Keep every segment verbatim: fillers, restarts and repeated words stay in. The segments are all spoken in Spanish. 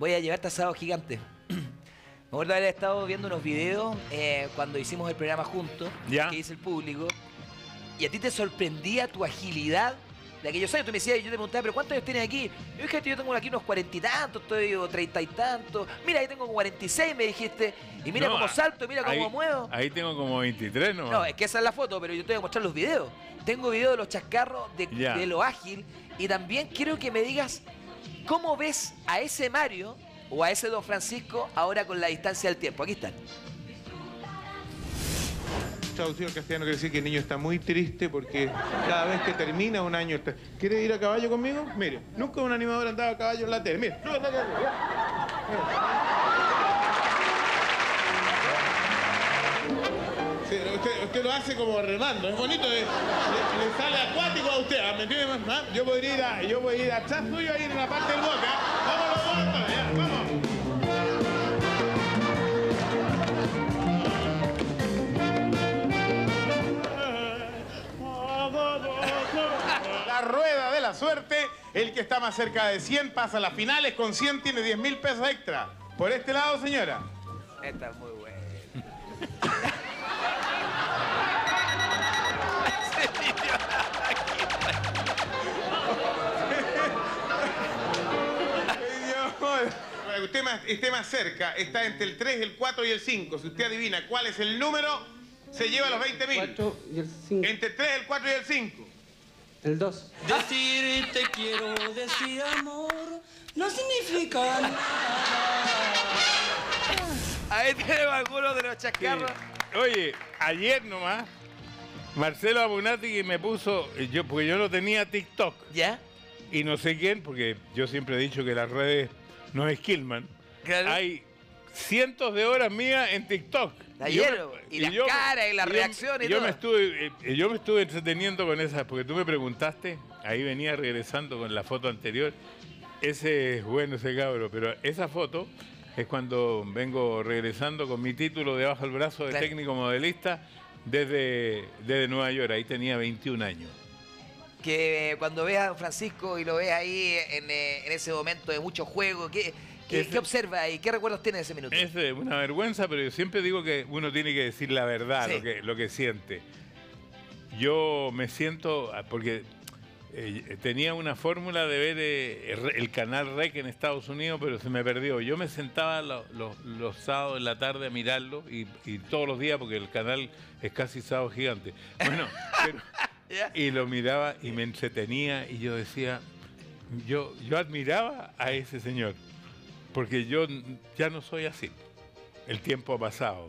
voy a llevarte a Sábado Gigante. Me acuerdo de haber estado viendo unos videos eh, cuando hicimos el programa juntos, ¿Ya? que hice el público, y a ti te sorprendía tu agilidad de aquellos años. Tú me decías, yo te preguntaba, ¿pero cuántos años tienes aquí? Yo dije, yo tengo aquí unos cuarenta y tantos, estoy o treinta y tantos. Mira, ahí tengo cuarenta y seis, me dijiste. Y mira No, cómo salto, mira cómo ahí, muevo. Ahí tengo como veintitrés nomás. No, es que esa es la foto, pero yo te voy a mostrar los videos. Tengo videos de los chascarros, de, de lo ágil. Y también quiero que me digas, ¿cómo ves a ese Mario o a ese Don Francisco ahora con la distancia del tiempo? Aquí están. Traducido al castellano quiere decir que el niño está muy triste porque cada vez que termina un año está... ¿Quiere ir a caballo conmigo? Mire, nunca un animador andaba a caballo en la tele. Mire, no, no, no, no, sí, usted, usted lo hace como remando, es bonito, le, le, le sale acuático a usted, ¿me entiende? ¿Ah? Yo podría ir a, yo voy a ir atrás suyo ahí en la parte del bote, ¿eh? Vámonos, vámonos, ya, vamos. La rueda de la suerte, el que está más cerca de cien pasa a las finales, con cien tiene diez mil pesos extra. Por este lado, señora. Esta es muy buena. Para que usted más, esté más cerca, está entre el tres, el cuatro y el cinco. Si usted adivina cuál es el número, se lleva los veinte mil. Entre el tres, el cuatro y el cinco. El dos. Decir te quiero, decir amor, no significa nada. Ahí tenemos algunos de los chascarros. Sí. Oye, ayer nomás, Marcelo Abunati me puso, yo, porque yo no tenía TikTok. ¿Ya? Y no sé quién, porque yo siempre he dicho que las redes no es Killman. Claro. Hay cientos de horas mías en TikTok. Ayer, y, y las yo, caras y las y reacciones y yo todo. Me estuve, eh, yo me estuve entreteniendo con esas, porque tú me preguntaste, ahí venía regresando con la foto anterior. Ese es bueno, ese cabro, pero esa foto es cuando vengo regresando con mi título debajo del brazo de claro. técnico modelista desde, desde Nueva York. Ahí tenía veintiún años. Que cuando veas a Don Francisco y lo ves ahí en, en ese momento de mucho juego, ¿qué, qué, ¿qué observa ahí? ¿Qué recuerdos tiene de ese minuto? Es una vergüenza, pero yo siempre digo que uno tiene que decir la verdad, sí. lo, que, lo que siente. Yo me siento, porque eh, tenía una fórmula de ver eh, el canal R E C en Estados Unidos, pero se me perdió. Yo me sentaba lo, lo, los sábados en la tarde a mirarlo y, y todos los días, porque el canal es casi Sábado Gigante. Bueno, pero... Y lo miraba y me entretenía y yo decía, yo, yo admiraba a ese señor, porque yo ya no soy así. El tiempo ha pasado,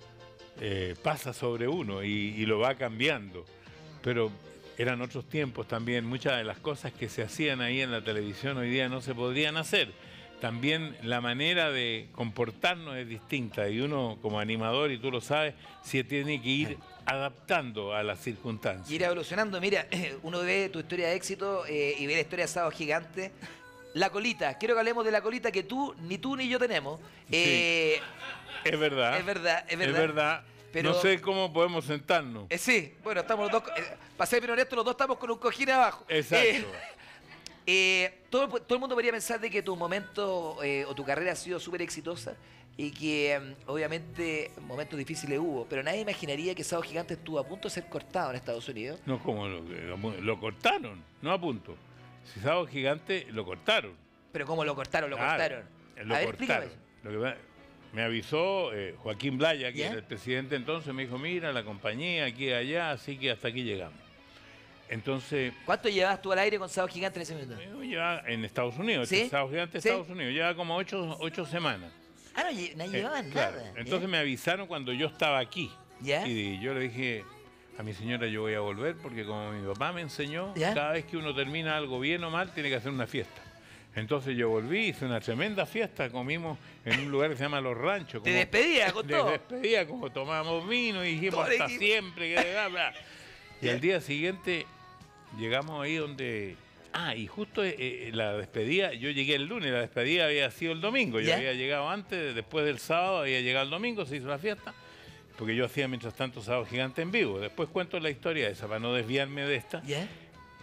eh, pasa sobre uno y, y lo va cambiando, pero eran otros tiempos también. Muchas de las cosas que se hacían ahí en la televisión hoy día no se podrían hacer. También la manera de comportarnos es distinta y uno como animador, y tú lo sabes, sí tiene que ir adaptando a las circunstancias. Y ir evolucionando. Mira, uno ve tu historia de éxito eh, y ve la historia de Sábado Gigante. La colita, quiero que hablemos de la colita que tú, ni tú ni yo tenemos. Eh, sí, es verdad. Es verdad, es verdad. Es verdad. Pero, no sé cómo podemos sentarnos. Eh, sí, bueno, estamos los dos, eh, para ser bien honesto, los dos estamos con un cojín abajo. Exacto. Eh, Eh, todo, todo el mundo podría pensar de que tu momento eh, o tu carrera ha sido súper exitosa y que eh, obviamente momentos difíciles hubo, pero nadie imaginaría que Sábado Gigante estuvo a punto de ser cortado en Estados Unidos. No, como lo, lo, lo cortaron, no a punto. Si Sábado Gigante lo cortaron. Pero ¿cómo lo cortaron? Lo claro, cortaron. Lo a ver, cortaron. Lo que me, me avisó eh, Joaquín Blaya, que ¿Ya? era el presidente entonces, me dijo, mira, la compañía aquí y allá, así que hasta aquí llegamos. Entonces, ¿cuánto llevabas tú al aire con Sábado Gigante en ese momento? Yo llevaba en Estados Unidos, ¿Sí? Sábado Gigante ¿Sí? Estados Unidos, llevaba como ocho, ocho semanas. Ah, no, no llevaban eh, nada. Claro. Entonces ¿Ya? me avisaron cuando yo estaba aquí. ¿Ya? Y yo le dije a mi señora, yo voy a volver porque como mi papá me enseñó, ¿Ya? cada vez que uno termina algo bien o mal, tiene que hacer una fiesta. Entonces yo volví, hice una tremenda fiesta, comimos en un lugar que se llama Los Ranchos. Te despedía con todo. Te despedía, como tomábamos vino y dijimos Todo hasta equipo. siempre. Que bla, bla. Y al día siguiente llegamos ahí donde... Ah, y justo eh, la despedida, yo llegué el lunes, la despedida había sido el domingo. Yo ¿Ya? había llegado antes, después del sábado, había llegado el domingo, se hizo la fiesta. Porque yo hacía mientras tanto Sábado Gigante en vivo. Después cuento la historia esa para no desviarme de esta. ¿Ya?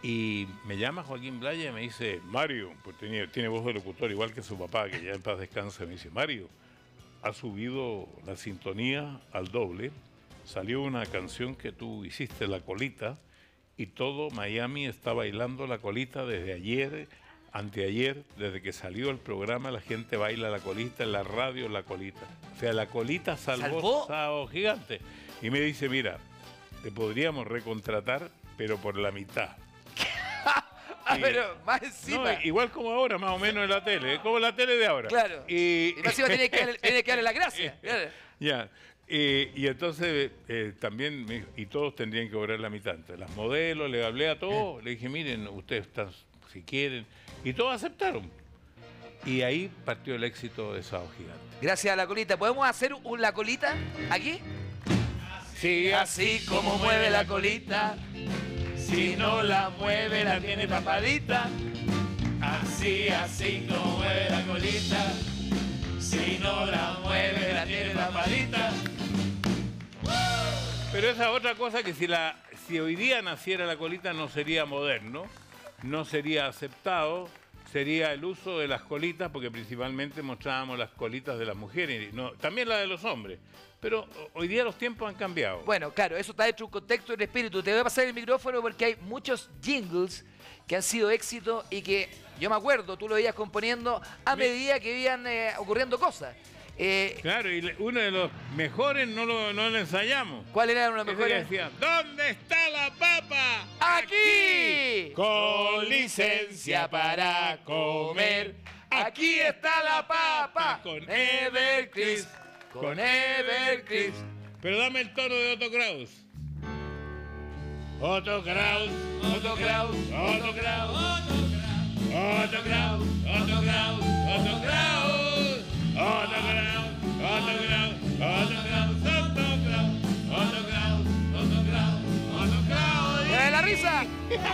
Y me llama Joaquín Blaya y me dice, Mario, pues tiene, tiene voz de locutor igual que su papá, que ya en paz descanse, me dice, Mario, ha subido la sintonía al doble, salió una canción que tú hiciste, La Colita, y todo Miami está bailando La Colita desde ayer, anteayer, desde que salió el programa, la gente baila La Colita, en la radio La Colita. O sea, La Colita salvó, ¿Salvó? Sábado Gigante. Y me dice, mira, te podríamos recontratar, pero por la mitad. Ah, Y- pero más No, encima. igual como ahora, más o menos en la tele, como la tele de ahora. Claro. Y, Y más encima tiene que darle, tiene que darle la gracia. Claro. ya. Y, y entonces eh, también, me dijo, y todos tendrían que cobrar la mitad. Entonces, las modelos, le hablé a todos, le dije, miren, ustedes están, si quieren. Y todos aceptaron. Y ahí partió el éxito de Sábado Gigante. Gracias a La Colita. ¿Podemos hacer un La Colita aquí? Sí, Así como mueve la colita, si no la mueve la tiene tapadita. Así, así como mueve la colita, si no la mueve la tiene tapadita. Pero esa otra cosa que si, la, si hoy día naciera La Colita no sería moderno, no sería aceptado, sería el uso de las colitas, porque principalmente mostrábamos las colitas de las mujeres, y no, también la de los hombres. Pero hoy día los tiempos han cambiado. Bueno, claro, eso está hecho un contexto y un espíritu. Te voy a pasar el micrófono porque hay muchos jingles que han sido éxito y que yo me acuerdo, tú lo veías componiendo a Me- medida que iban eh, ocurriendo cosas. Eh, Claro, y le- uno de los mejores no lo, no lo ensayamos. ¿Cuáles eran los Ese que mejores? decía, ¿dónde está la papa? ¡Aquí! Con licencia para comer. Aquí está la papa. Con Evercrisp. Con Evercrisp. Pero dame el tono de Otto Kraus. Otto Kraus, Otto Kraus, Otto Kraus, Otto Kraus, Otto Kraus, Otto Kraus, Otto Kraus, Otto Kraus, Otto Kraus, Otto Kraus, Otto Kraus, Otto Kraus, Otto Kraus. ¡Eh, la risa!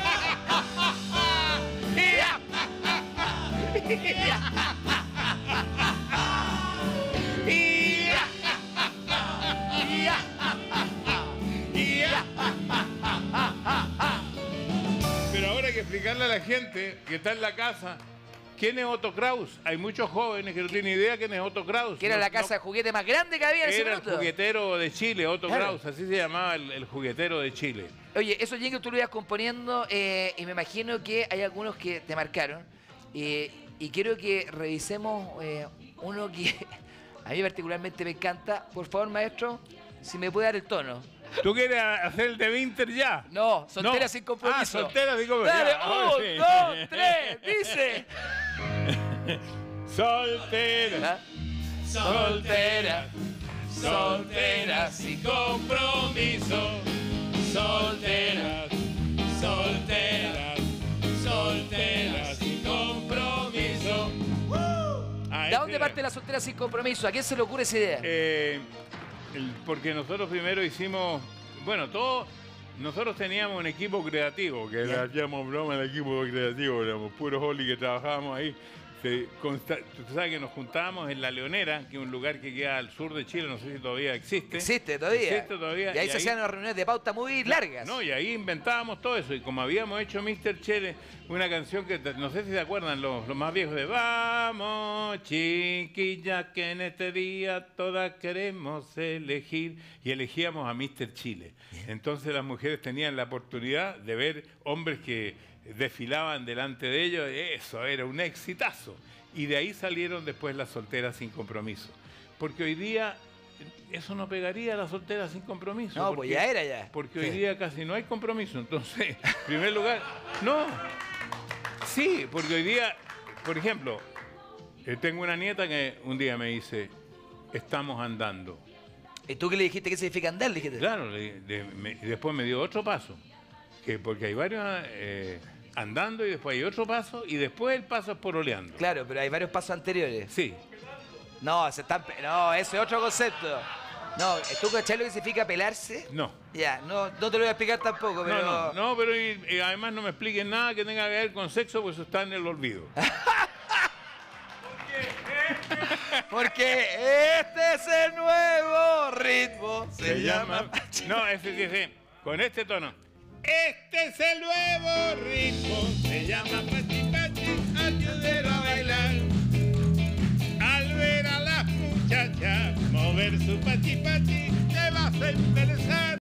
Pero ahora hay que explicarle a la gente que está en la casa quién es Otto Kraus. Hay muchos jóvenes que no tienen idea quién es Otto Kraus. Que era No- la casa de no- juguete más grande que había en ese Era el minuto. juguetero de Chile, Otto Claro. Kraus, así se llamaba el, el juguetero de Chile. Oye, esos jingles tú lo ibas componiendo eh, y me imagino que hay algunos que te marcaron. eh, y quiero que revisemos eh, uno que a mí particularmente me encanta. Por favor, maestro, si me puede dar el tono. ¿Tú quieres hacer el de Winter ya? No, soltera No. sin compromiso. Ah, soltera sin compromiso. Dale, Ya, ahora un, sí. dos, tres, dice. Soltera, ¿Ah? Soltera, soltera sin compromiso. Soltera, soltera, soltera sin compromiso. Ah, ¿De ese dónde era. parte la soltera sin compromiso? ¿A quién se le ocurre esa idea? Eh, el- porque nosotros primero hicimos, bueno, todos, nosotros teníamos un equipo creativo, que le hacíamos broma al equipo creativo, éramos puros Oli que trabajábamos ahí. Se consta- tú sabes que nos juntábamos en La Leonera, que es un lugar que queda al sur de Chile, no sé si todavía existe. Existe todavía. Existe todavía. Y ahí se hacían unas reuniones de pauta muy largas. No, y ahí inventábamos todo eso. Y como habíamos hecho mister Chele, una canción que te- no sé si se acuerdan los, los más viejos de Vamos, chiquilla, que en este día todas queremos elegir. Y elegíamos a mister Chile. Entonces las mujeres tenían la oportunidad de ver hombres que desfilaban delante de ellos. Eso era un exitazo. Y de ahí salieron después las solteras sin compromiso. Porque hoy día eso no pegaría a las solteras sin compromiso. No, pues porque- ya era ya. porque Sí. hoy día casi no hay compromiso. Entonces, en primer lugar, no. Sí, porque hoy día, por ejemplo, eh, tengo una nieta que un día me dice, estamos andando. ¿Y tú qué le dijiste? ¿Qué significa andar? Le dijiste. Claro, le- de- me- y después me dio otro paso. Que porque hay varios eh, andando y después hay otro paso y después el paso es poroleando. Claro, pero hay varios pasos anteriores. Sí. No, se están pe- no, ese es otro concepto. No, ¿tú cachai lo que significa pelarse? No. Ya, no, no te lo voy a explicar tampoco, pero... No, no, no, pero y- y además no me expliquen nada que tenga que ver con sexo, pues eso está en el olvido. Porque este es el nuevo ritmo. Se, llama... No, ese dice, con este tono. Este Este es el nuevo ritmo, se llama Pachi Pachi, ayúdelo a bailar. Al ver a las muchachas mover su Pachi Pachi, te vas a envenenar.